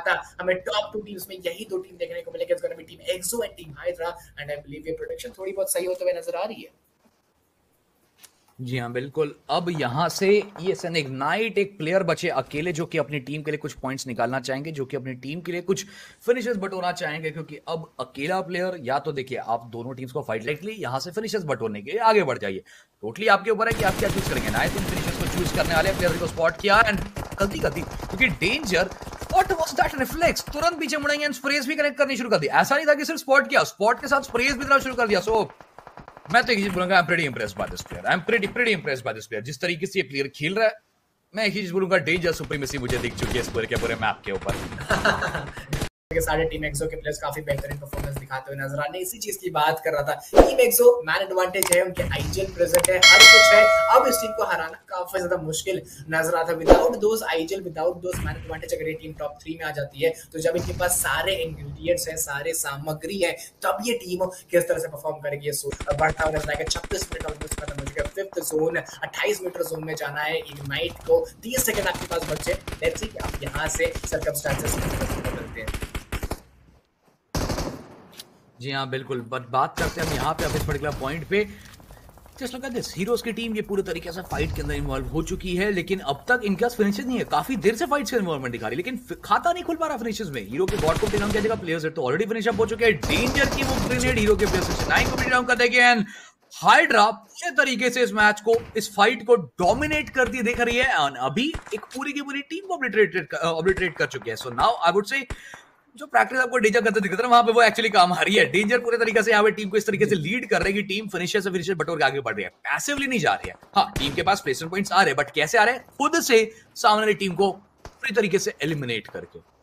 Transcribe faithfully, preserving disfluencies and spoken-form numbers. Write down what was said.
था हमें top two teams में यही दो टीम देखने को मिलेगी, it's gonna be team XO and team Hydra, and I believe ये प्रोडिक्शन थोड़ी बहुत सही होते हुए नजर आ रही है। जी हाँ बिल्कुल। अब यहाँ से ये सन इग्नाइट एक प्लेयर बचे अकेले जो कि अपनी टीम के लिए कुछ पॉइंट्स निकालना चाहेंगे, जो कि अपनी टीम के लिए कुछ फिनिशर्स बटोरना चाहेंगे, क्योंकि अब अकेला प्लेयर या तो देखिए आप दोनों टीम्स को फाइट लाइटली यहाँ से फिनिशर्स बटोरने के लिए आगे बढ़ जाइए, टोटली आपके ऊपर है कि आप क्या चूज करेंगे। ना तुम फिनिशर्स को चूज करने वाले प्लेयर को स्पॉट किया एंड गलती कर दी, क्योंकि Danger what was that reflex, तुरंत पीछे मुड़ेंगे एंड स्प्रेस भी कनेक्ट करनी शुरू कर दी। ऐसा नहीं था कि सिर्फ स्पॉट किया, स्पॉट के साथ स्प्रेस भी देना शुरू कर दिया। सो मैं तो एक चीज बोलूंगा, I am pretty impressed by this player, I am pretty pretty impressed by this player. जिस तरीके से ये प्लेयर खेल रहा है, मैं एक चीज बोलूंगा, डेंजर सुप्रीमेसी मुझे दिख चुकी है इस पूरे के पूरे मैप के ऊपर। के सारे टीम एक्सो के प्लेयर्स काफी बेहतरीन परफॉर्मेंस दिखाते हुए नजर आने, इसी चीज की बात कर रहा था। टीम एक्सो मैन एडवांटेज है, उनके आईजीएल प्रेजेंट है, हर कुछ है। अब इस टीम को हराना काफी ज्यादा मुश्किल नजर आता है। Without those IGL, without those man advantage, अगर ये टीम टॉप थ्री में आ जाती है तो जब इनके पास सारे इंग्रेडिएंट्स हैं, सारे सामग्री है, तब ये टीम किस तरह से परफॉर्म करेगी ये सोच बढ़ता हुआ नजर आएगा। छब्बीस मिनट ऑलमोस्ट खत्म हो चुके हैं, फिफ्थ जोन, अट्ठाईस मीटर जोन में जाना है इग्नाइट को, तीस सेकंड आपके पास बचे। लेट्स सी कि आप यहां से सर्कमस्टेंसेस बदलते हैं। जी हाँ बिल्कुल, बट बात करते हैं हम यहाँ पे अब इस पर्टिकुलर पॉइंट पे। Just look at this, heroes की टीम ये पूरे तरीके से फाइट के अंदर इन्वॉल्व हो चुकी है, लेकिन अब तक इनके पास फिनिशेस नहीं है। काफी देर से फाइट्स का इन्वॉल्वमेंट दिखा रही है, लेकिन खाता नहीं खुल पा रहा फिनिशेस में। हीरो के गॉड को टेक डाउन किया प्लेयर्स है तो ऑलरेडी फिनिश अप हो चुके हैं। डेंजर की वो ग्रेनेड हीरो के प्लेयर्स सिक्सटी नाइन को भी डाउन कर देंगे एंड हाइड्रा अच्छे तरीके से इस मैच को, इस फाइट को डोमिनेट करती दिख रही है। और अभी एक पूरी की पूरी टीम को ऑब्लिटरेट ऑब्लिटरेट कर चुके हैं। So now I would say जो प्रैक्टिस आपको डेंजर करते दिखता है वहां पे वो एक्चुअली काम आ रही है। डेंजर पूरे तरीके से यहाँ पे टीम को इस तरीके से लीड कर रही है कि टीम फिनिशर से फिनिशर बटोर के आगे बढ़ रही है, पैसिवली नहीं जा रही है। हाँ, टीम के पास प्लेसमेंट पॉइंट्स आ रहे हैं, बट कैसे आ रहे हैं? खुद से सामने वाली टीम को पूरी तरीके से एलिमिनेट करके।